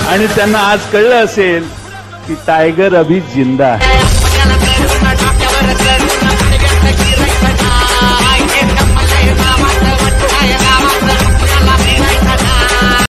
आणि त्यांना आज कळलं असेल की टायगर अभी जिंदा है.